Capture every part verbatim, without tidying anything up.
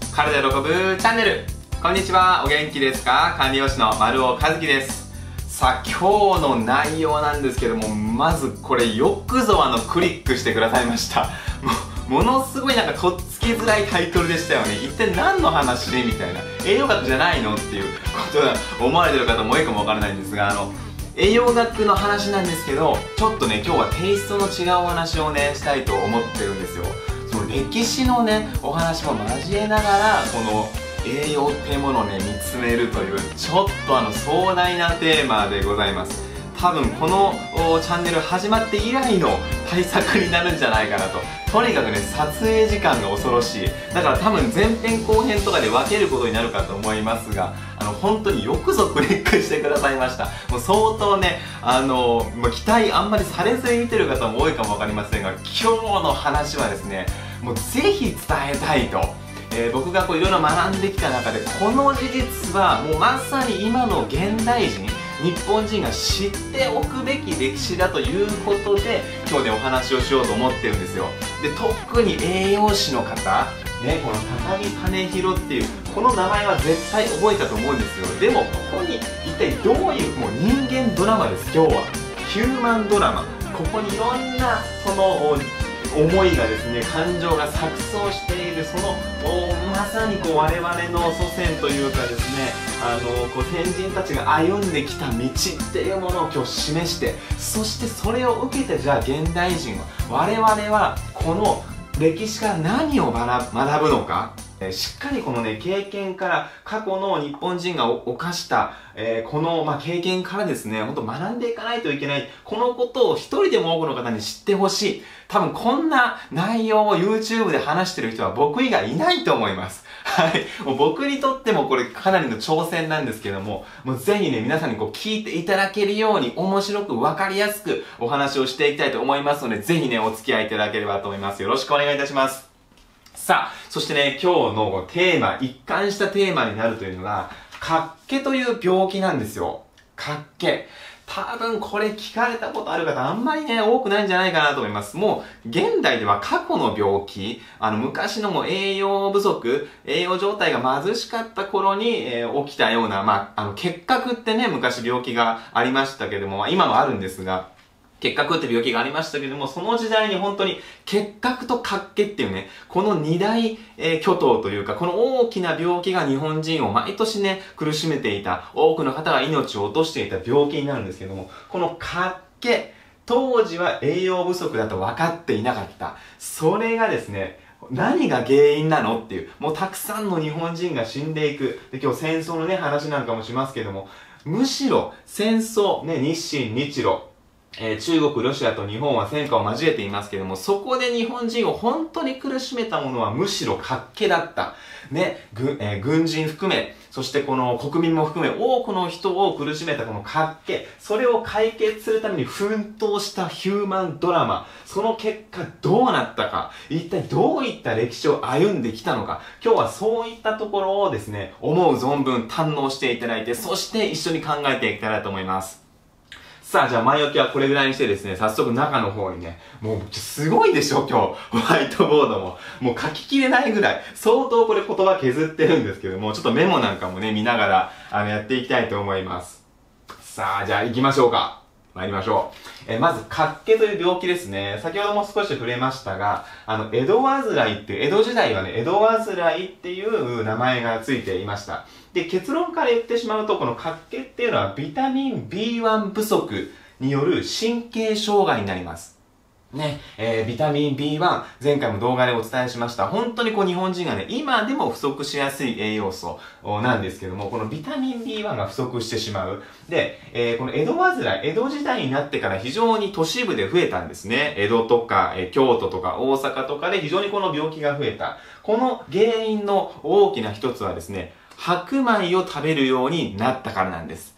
体喜ぶチャンネル。こんにちは、お元気ですか？管理栄養士の丸尾和樹です。さあ、今日の内容なんですけども、まずこれよくぞあのクリックしてくださいました。もものすごいなんかとっつきづらいタイトルでしたよね。一体何の話でみたいな、栄養学じゃないのっていうことが思われてる方も多いかもわからないんですが、あの栄養学の話なんですけど、ちょっとね今日はテイストの違うお話をねしたいと思ってるんですよ。その歴史のねお話も交えながら、この栄養っていうものをね見つめるというちょっとあの壮大なテーマでございます。多分このチャンネル始まって以来の対策になるんじゃないかなと。とにかくね撮影時間が恐ろしい。だから多分前編後編とかで分けることになるかと思いますが、あの本当によくぞクリックしてくださいました。もう相当ねあの、まあ、期待あんまりされずに見てる方も多いかも分かりませんが、今日の話はですねもうぜひ伝えたいと。えー、僕がこういろいろ学んできた中で、この事実はもうまさに今の現代人、日本人が知っておくべき歴史だということで今日ねお話をしようと思ってるんですよ。で、特に栄養士の方ね、この高木兼弘っていうこの名前は絶対覚えたと思うんですよ。でもここに一体どういうもう人間ドラマです。今日はヒューマンドラマ。ここにいろんなその思いがですね、感情が錯綜している、そのまさにこう我々の祖先というかですね、あのこう先人たちが歩んできた道っていうものを今日示して、そしてそれを受けてじゃあ現代人は我々はこの歴史から何を学ぶのか。しっかりこのね経験から過去の日本人が犯した、えー、この、まあ、経験からですね本当学んでいかないといけない。このことを一人でも多くの方に知ってほしい。多分こんな内容を YouTube で話してる人は僕以外いないと思います。はい。もう僕にとってもこれかなりの挑戦なんですけども、もうぜひね皆さんにこう聞いていただけるように面白く分かりやすくお話をしていきたいと思いますので、ぜひねお付き合いいただければと思います。よろしくお願いいたします。さあ、そしてね、今日のテーマ、一貫したテーマになるというのが、脚気という病気なんですよ。脚気。多分これ聞かれたことある方あんまりね、多くないんじゃないかなと思います。もう、現代では過去の病気、あの、昔のもう栄養不足、栄養状態が貧しかった頃に、えー、起きたような、まあ、あの、結核ってね、昔病気がありましたけども、まあ、今もあるんですが、結核って病気がありましたけども、その時代に本当に結核と脚気っていうね、この二大、えー、巨頭というか、この大きな病気が日本人を毎年ね、苦しめていた、多くの方が命を落としていた病気になるんですけども、この脚気、当時は栄養不足だと分かっていなかった。それがですね、何が原因なのっていう、もうたくさんの日本人が死んでいく。で、今日戦争のね、話なんかもしますけども、むしろ戦争、ね、日清、日露、えー、中国、ロシアと日本は戦火を交えていますけれども、そこで日本人を本当に苦しめたものはむしろ脚気だった。ね、ぐ、えー、軍人含め、そしてこの国民も含め多くの人を苦しめたこの脚気、それを解決するために奮闘したヒューマンドラマ、その結果どうなったか、一体どういった歴史を歩んできたのか、今日はそういったところをですね、思う存分堪能していただいて、そして一緒に考えていきたいなと思います。さあ、じゃあ前置きはこれぐらいにしてですね、早速中の方にね、もうすごいでしょ今日、ホワイトボードも。もう書ききれないぐらい、相当これ言葉削ってるんですけども、ちょっとメモなんかもね、見ながら、あの、やっていきたいと思います。さあ、じゃあ行きましょうか。参りましょう。えー、まず、脚気という病気ですね。先ほども少し触れましたが、あの、江戸患いっていう、江戸時代はね、江戸患いっていう名前がついていました。で、結論から言ってしまうと、この脚気っていうのはビタミン ビーワン 不足による神経障害になります。ね、えー、ビタミン ビーワン、前回も動画でお伝えしました。本当にこう日本人がね、今でも不足しやすい栄養素なんですけども、このビタミン ビーワン が不足してしまう。で、えー、この江戸患い、江戸時代になってから非常に都市部で増えたんですね。江戸とか、えー、京都とか大阪とかで非常にこの病気が増えた。この原因の大きな一つはですね、白米を食べるようになったからなんです。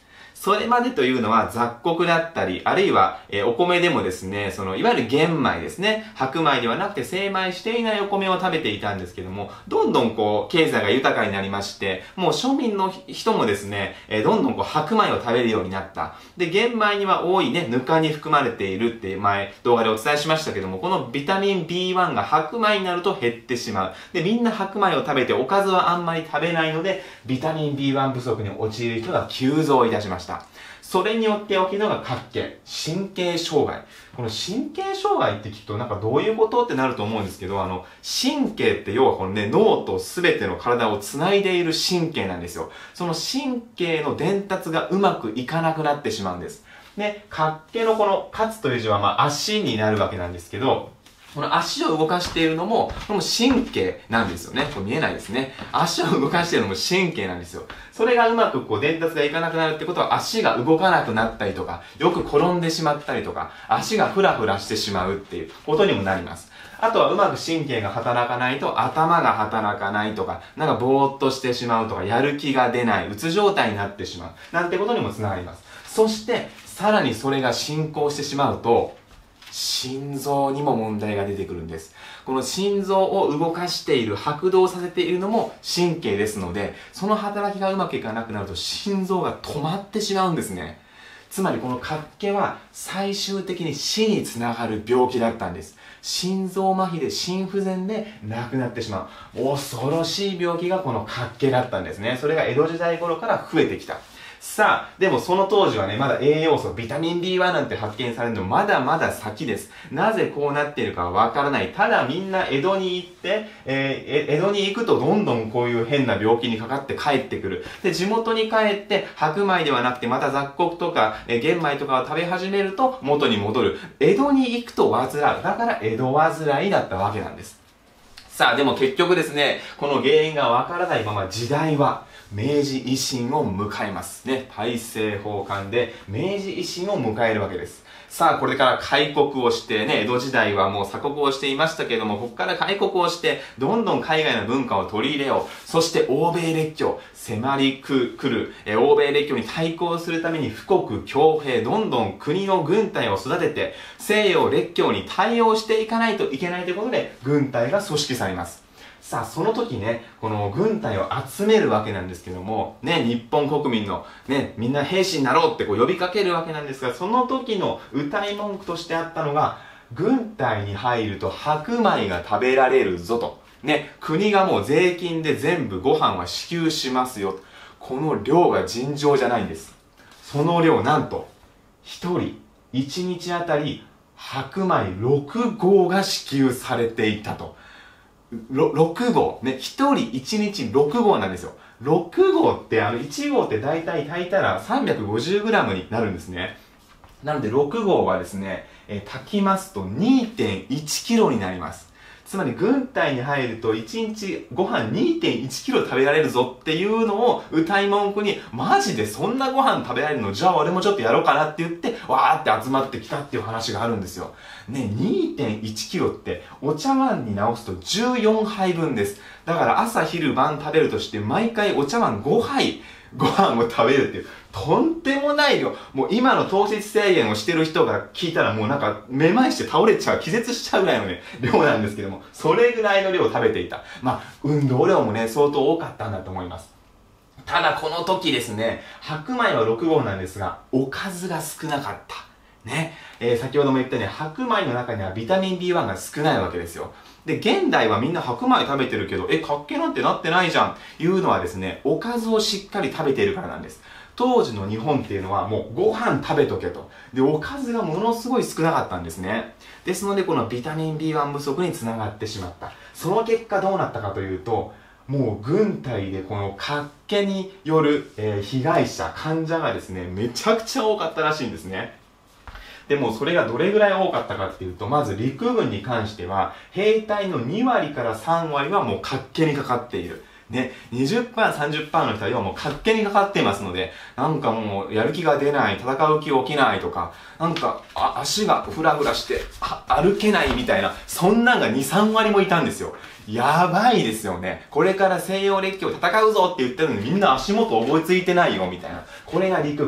それまでというのは雑穀だったり、あるいは、えー、お米でもですね、その、いわゆる玄米ですね。白米ではなくて精米していないお米を食べていたんですけども、どんどんこう、経済が豊かになりまして、もう庶民の人もですね、えー、どんどんこう、白米を食べるようになった。で、玄米には多いね、ぬかに含まれているって前、動画でお伝えしましたけども、このビタミン ビーワン が白米になると減ってしまう。で、みんな白米を食べておかずはあんまり食べないので、ビタミン ビーワン 不足に陥る人が急増いたしました。それによって起きるのが活気、神経障害。この神経障害って聞くとなんかどういうことってなると思うんですけど、あの、神経って要はこのね、脳と全ての体を繋いでいる神経なんですよ。その神経の伝達がうまくいかなくなってしまうんです。で、活気のこの、活という字はまあ足になるわけなんですけど、この足を動かしているのも、この神経なんですよね。これ見えないですね。足を動かしているのも神経なんですよ。それがうまくこう伝達がいかなくなるってことは、足が動かなくなったりとか、よく転んでしまったりとか、足がフラフラしてしまうっていうことにもなります。あとはうまく神経が働かないと頭が働かないとか、なんかぼーっとしてしまうとか、やる気が出ない、うつ状態になってしまう。なんてことにもつながります。そして、さらにそれが進行してしまうと、心臓にも問題が出てくるんです。この心臓を動かしている、拍動させているのも神経ですので、その働きがうまくいかなくなると心臓が止まってしまうんですね。つまりこの活気は最終的に死につながる病気だったんです。心臓麻痺で心不全で亡くなってしまう。恐ろしい病気がこの活気だったんですね。それが江戸時代頃から増えてきた。さあ、でもその当時はね、まだ栄養素、ビタミン ビーワン なんて発見されるのまだまだ先です。なぜこうなっているかわからない。ただみんな江戸に行って、えー、江戸に行くとどんどんこういう変な病気にかかって帰ってくる。で、地元に帰って白米ではなくてまた雑穀とか、えー、玄米とかを食べ始めると元に戻る。江戸に行くと患う。だから江戸患いだったわけなんです。さあ、でも結局ですね、この原因がわからないまま時代は明治維新を迎えますね。大政奉還で明治維新を迎えるわけです。さあ、これから開国をしてね、江戸時代はもう鎖国をしていましたけれども、ここから開国をして、どんどん海外の文化を取り入れよう。そして欧米列強、迫りくる、え欧米列強に対抗するために富国強兵、どんどん国の軍隊を育てて、西洋列強に対応していかないといけないということで、軍隊が組織されます。さあ、その時ね、この軍隊を集めるわけなんですけども、ね、日本国民の、ね、みんな兵士になろうってこう呼びかけるわけなんですが、その時の歌い文句としてあったのが、軍隊に入ると白米が食べられるぞと。ね、国がもう税金で全部ご飯は支給しますよ。この量が尋常じゃないんです。その量、なんと、一人、一日あたり、白米ろくごうが支給されていたと。ろくごう。ね、ひとりいちにちろくごうなんですよ。ろくごうって、あの、いちごうって大体炊いたら さんびゃくごじゅうグラム になるんですね。なので、ろくごうはですね、えー、炊きますと にてんいちキロになります。つまり、軍隊に入るといちにちご飯 にてんいちキロ食べられるぞっていうのを歌い文句に、マジでそんなご飯食べられるの？じゃあ俺もちょっとやろうかなって言って、わーって集まってきたっていう話があるんですよ。ね、にてんいちキロってお茶碗に直すとじゅうよんはいぶんです。だから朝昼晩食べるとして毎回お茶碗ごはいご飯を食べるっていう、とんでもない量。もう今の糖質制限をしてる人が聞いたらもうなんかめまいして倒れちゃう、気絶しちゃうぐらいのね、量なんですけども、それぐらいの量を食べていた。まあ、運動量もね、相当多かったんだと思います。ただこの時ですね、白米はろくごうなんですが、おかずが少なかった。ね。えー、先ほども言ったように白米の中にはビタミン ビーワン が少ないわけですよ。で、現代はみんな白米食べてるけど、え、活気なんてなってないじゃん。いうのはですね、おかずをしっかり食べているからなんです。当時の日本っていうのはもうご飯食べとけと。で、おかずがものすごい少なかったんですね。ですので、このビタミン ビーワン 不足につながってしまった。その結果どうなったかというと、もう軍隊でこの活気による、えー、被害者、患者がですね、めちゃくちゃ多かったらしいんですね。でもそれがどれぐらい多かったかっていうと、まず陸軍に関しては、兵隊のにわりからさんわりはもう活気にかかっている。ね、にじゅっパーセント、さんじゅっパーセント の人はもう活気にかかっていますので、なんかもうやる気が出ない、戦う気起きないとか、なんかあ足がフラフラして歩けないみたいな、そんなんがに、さんわりもいたんですよ。やばいですよね。これから西洋列強戦うぞって言ってるのにみんな足元覚えついてないよみたいな。これが陸軍。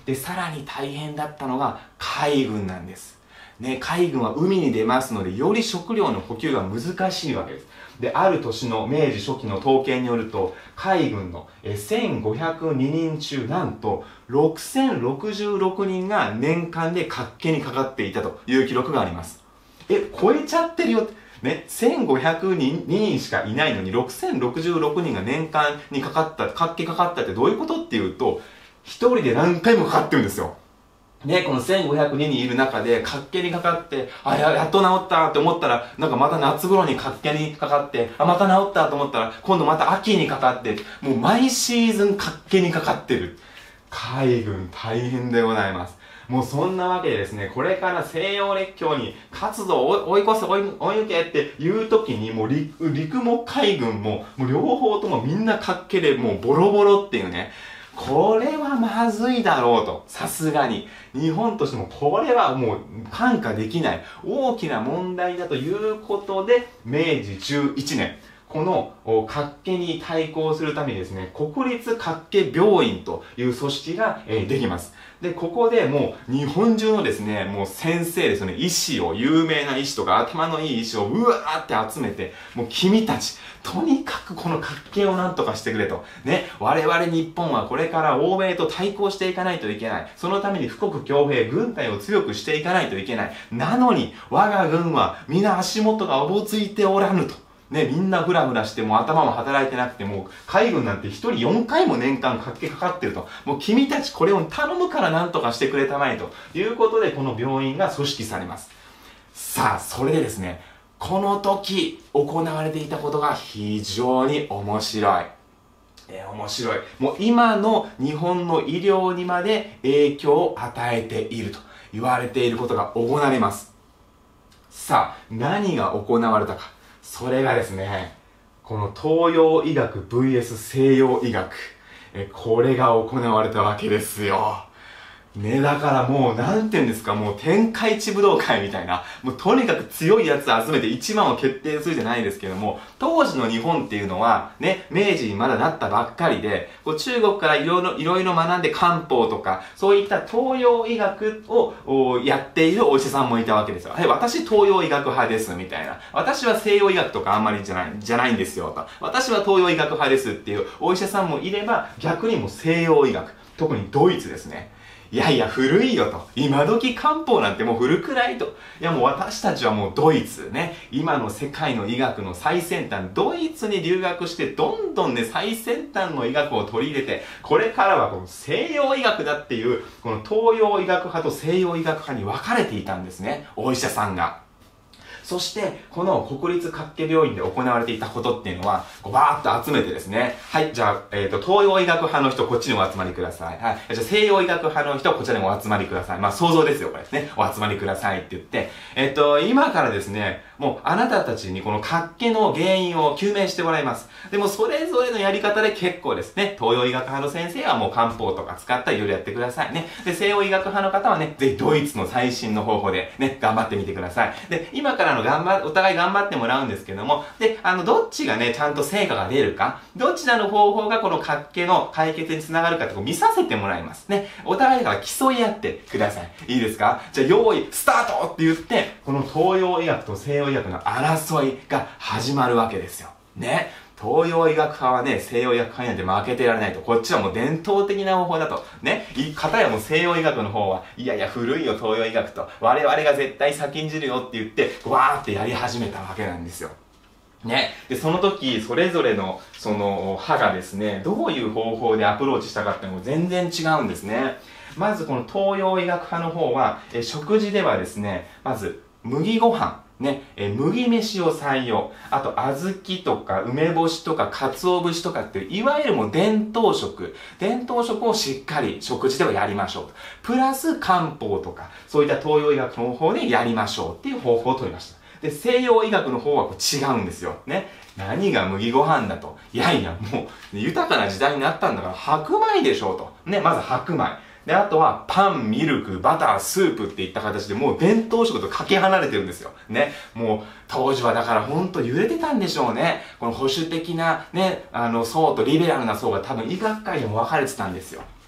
で、さらに大変だったのが海軍なんです。ね、海軍は海に出ますので、より食料の補給が難しいわけです。で、ある年の明治初期の統計によると、海軍のせんごひゃくににん中、なんとろくせんろくじゅうろくにんが年間で脚気にかかっていたという記録があります。え、超えちゃってるよって。ね、せんごひゃくににんしかいないのに、ろくせんろくじゅうろくにんが年間にかかった、脚気かかったってどういうことっていうと、一人で何回もかかってるんですよ。ね、このせんごひゃくににんいる中で、脚気にかかって、あ、や、やっと治ったって思ったら、なんかまた夏頃に脚気にかかって、あ、また治ったと思ったら、今度また秋にかかって、もう毎シーズン脚気にかかってる。海軍大変でございます。もうそんなわけでですね、これから西洋列強に活動を追い越せ、追い、追い抜けっていう時に、もう陸、陸も海軍も、もう両方ともみんな脚気でもうボロボロっていうね、これはまずいだろうと。さすがに。日本としてもこれはもう看過できない大きな問題だということで、明治じゅういちねん、この脚気に対抗するためにですね、国立脚気病院という組織が、えー、できます。で、ここでもう日本中のですね、もう先生ですよね、医師を、有名な医師とか頭のいい医師をうわーって集めて、もう君たち、とにかくこの脚気をなんとかしてくれと。ね、我々日本はこれから欧米と対抗していかないといけない。そのために富国強兵、軍隊を強くしていかないといけない。なのに、我が軍は皆足元がおぼついておらぬと。ね、みんなフラフラしてもう頭も働いてなくて、もう海軍なんて一人よんかいも年間脚気かかってると。もう君たちこれを頼むからなんとかしてくれたまえということで、この病院が組織されます。さあ、それでですね、この時行われていたことが非常に面白い。えー、面白い。もう今の日本の医療にまで影響を与えていると言われていることが行われます。さあ、何が行われたか。それがですね、この東洋医学 ブイエス 西洋医学。え、これが行われたわけですよ。ね、だからもう、なんて言うんですか、もう天下一武道会みたいな、もうとにかく強いやつ集めて一番を決定するじゃないですけども、当時の日本っていうのは、ね、明治にまだなったばっかりで、こう中国からいろいろ、いろいろ学んで漢方とか、そういった東洋医学をやっているお医者さんもいたわけですよ。はい、私東洋医学派です、みたいな。私は西洋医学とかあんまりじゃない、じゃないんですよ、と。私は東洋医学派ですっていうお医者さんもいれば、逆にもう西洋医学、特にドイツですね。いやいや、古いよと。今時漢方なんてもう古くないと。いやもう私たちはもうドイツね。今の世界の医学の最先端、ドイツに留学して、どんどんね、最先端の医学を取り入れて、これからはこの西洋医学だっていう、この東洋医学派と西洋医学派に分かれていたんですね。お医者さんが。そして、この国立脚気病院で行われていたことっていうのは、こうバーッと集めてですね、はい、じゃあ、えっと、東洋医学派の人、こっちにお集まりください。はい、じゃあ、西洋医学派の人、こちらにお集まりください。まあ、想像ですよ、これですね。お集まりくださいって言って、えっと、今からですね、もう、あなたたちにこの脚気の原因を究明してもらいます。でも、それぞれのやり方で結構ですね、東洋医学派の先生はもう漢方とか使ったらいろいろやってくださいね。で、西洋医学派の方はね、ぜひドイツの最新の方法でね、頑張ってみてください。で、今からの頑張、お互い頑張ってもらうんですけども、で、あの、どっちがね、ちゃんと成果が出るか、どちらの方法がこの脚気の解決につながるかってこう見させてもらいますね。お互いから競い合ってください。いいですか？じゃあ、用意、スタートって言って、この東洋医学と西洋医学の争いが始まるわけですよ。ね。東洋医学派はね、西洋医学派になんて負けてられないと。こっちはもう伝統的な方法だと。ね。方やもう西洋医学の方は、いやいや古いよ東洋医学と。我々が絶対先んじるよって言って、わーってやり始めたわけなんですよ。ね。で、その時、それぞれの、その、派がですね、どういう方法でアプローチしたかっていうのも全然違うんですね。まずこの東洋医学派の方は、え食事ではですね、まず、麦ご飯。ね、え麦飯を採用。あと、小豆とか梅干しとか鰹節とかっていう、いわゆるもう伝統食。伝統食をしっかり食事ではやりましょうと。プラス漢方とか、そういった東洋医学の方法でやりましょうっていう方法を取りました。で、西洋医学の方はこう違うんですよ。ね。何が麦ご飯だと。いやいや、もう、豊かな時代になったんだから白米でしょうと。ね、まず白米。で、あとは、パン、ミルク、バター、スープっていった形でもう伝統食とかけ離れてるんですよ。ね。もう、当時はだからほんと揺れてたんでしょうね。この保守的なね、あの層とリベラルな層が多分医学界でも分かれてたんですよ。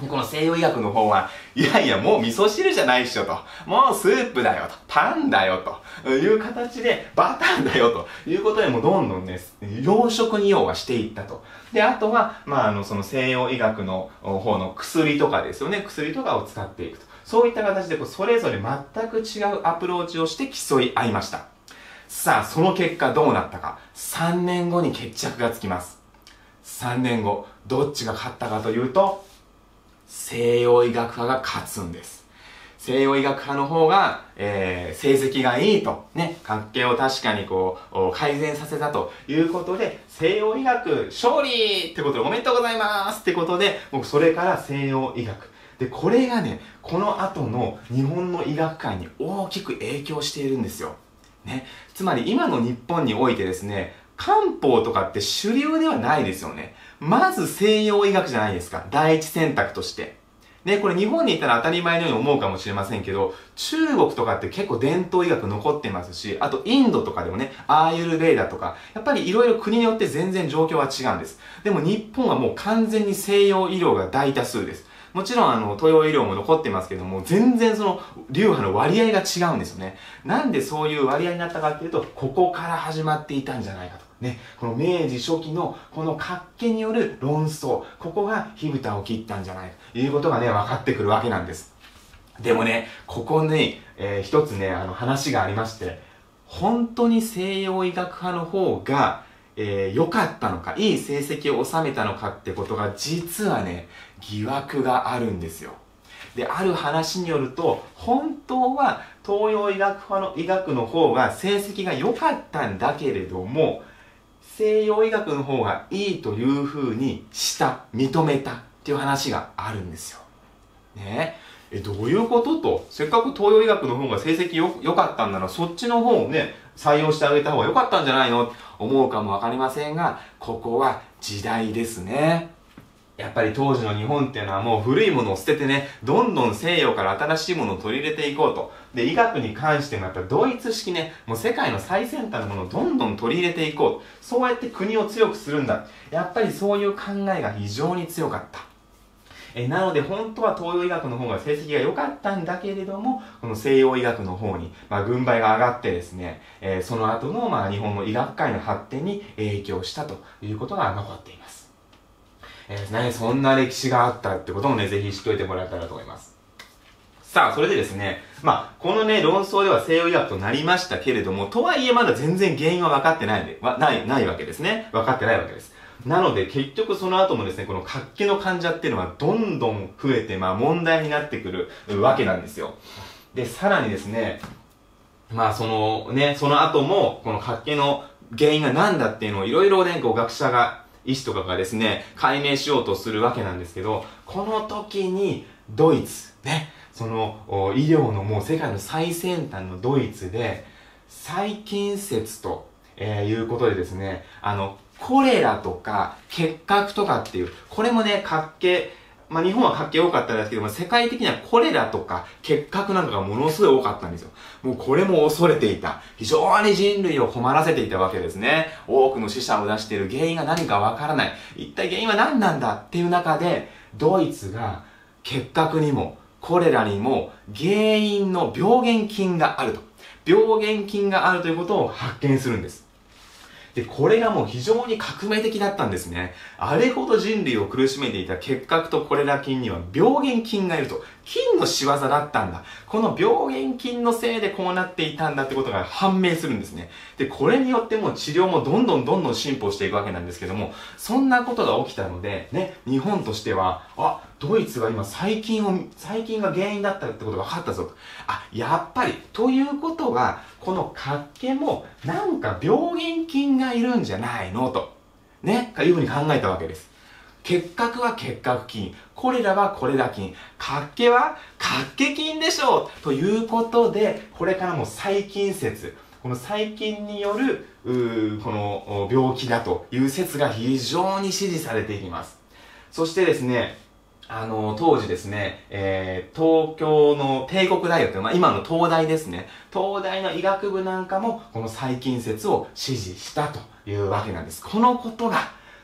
でこの西洋医学の方は、いやいや、もう味噌汁じゃないっしょと。もうスープだよと。パンだよと。いう形で、バターだよと。いうことで、もうどんどんね、洋食に要はしていったと。で、あとは、まあ、あの、その西洋医学の方の薬とかですよね。薬とかを使っていくと。そういった形で、それぞれ全く違うアプローチをして競い合いました。さあ、その結果どうなったか。さんねんごに決着がつきます。さんねんご、どっちが勝ったかというと、西洋医学派が勝つんです。西洋医学派の方が、えー、成績がいいと、ね、関係を確かにこう、改善させたということで、西洋医学勝利ってことでおめでとうございますってことで、僕それから西洋医学。で、これがね、この後の日本の医学界に大きく影響しているんですよ。ね。つまり今の日本においてですね、漢方とかって主流ではないですよね。まず西洋医学じゃないですか。第一選択として。ね、これ日本にいたら当たり前のように思うかもしれませんけど、中国とかって結構伝統医学残ってますし、あとインドとかでもね、アーユルベーダとか、やっぱりいろいろ国によって全然状況は違うんです。でも日本はもう完全に西洋医療が大多数です。もちろんあの、東洋医療も残ってますけども、全然その、流派の割合が違うんですよね。なんでそういう割合になったかっていうと、ここから始まっていたんじゃないかと。ね、この明治初期のこの活気による論争、ここが火蓋を切ったんじゃないかということがね、分かってくるわけなんです。でもね、ここに、えー、一つね、あの話がありまして、本当に西洋医学派の方が、えー、良かったのか、いい成績を収めたのかってことが、実はね、疑惑があるんですよ。で、ある話によると、本当は東洋医学派の医学の方が成績が良かったんだけれども、西洋医学の方がいいという風にした、認めたっていう話があるんですよ。ねえ、どういうことと、せっかく東洋医学の方が成績よ良かったんなら、そっちの方をね、採用してあげた方が良かったんじゃないのって思うかもわかりませんが、ここは時代ですね。やっぱり当時の日本っていうのはもう古いものを捨ててね、どんどん西洋から新しいものを取り入れていこうと。で、医学に関してもやっぱりドイツ式ね、もう世界の最先端のものをどんどん取り入れていこう。そうやって国を強くするんだ。やっぱりそういう考えが非常に強かった。えなので本当は東洋医学の方が成績が良かったんだけれども、この西洋医学の方に、まあ、軍配が上がってですね、えー、その後の、まあ、日本の医学界の発展に影響したということが残っています。えー、ね、そんな歴史があったってこともね、ぜひ知っておいてもらえたらと思います。さあ、それでですね、まあ、このね、論争では西洋医学となりましたけれども、とはいえまだ全然原因は分かってないで、はない、ないわけですね。分かってないわけです。なので、結局その後もですね、この活気の患者っていうのはどんどん増えて、まあ問題になってくるわけなんですよ。で、さらにですね、まあそのね、その後も、この活気の原因が何だっていうのをいろいろね、こう学者が、医師とかがですね、解明しようとするわけなんですけど、この時にドイツ、ね、その医療のもう世界の最先端のドイツで、細菌説と、えー、いうことでですね、あの、コレラとか結核とかっていう、これもね、活気、まあ日本は活気多かったですけども、世界的にはコレラとか結核なんかがものすごい多かったんですよ。もうこれも恐れていた。非常に人類を困らせていたわけですね。多くの死者を出している原因が何かわからない。一体原因は何なんだっていう中で、ドイツが結核にもコレラにも原因の病原菌があると。病原菌があるということを発見するんです。で、これがもう非常に革命的だったんですね。あれほど人類を苦しめていた結核とコレラ菌には病原菌がいると。菌の仕業だったんだ。この病原菌のせいでこうなっていたんだってことが判明するんですね。で、これによってもう治療もどんどんどんどん進歩していくわけなんですけども、そんなことが起きたので、ね、日本としては、あ、ドイツが今細菌を、細菌が原因だったってことが分かったぞと。あ、やっぱり、ということは、この活気もなんか病原菌がいるんじゃないのと。ね、いうふうに考えたわけです。結核は結核菌、コレラはコレラ菌、活気は活気菌でしょうということで、これからも細菌説、この細菌による、この病気だという説が非常に支持されていきます。そしてですね、あの、当時ですね、えー、東京の帝国大学、まあ、今の東大ですね、東大の医学部なんかも、この細菌説を支持したというわけなんです。このことが、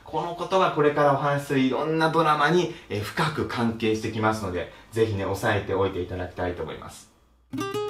このことがこれからお話しするいろんなドラマに、えー、深く関係してきますので、ぜひね、押さえておいていただきたいと思います。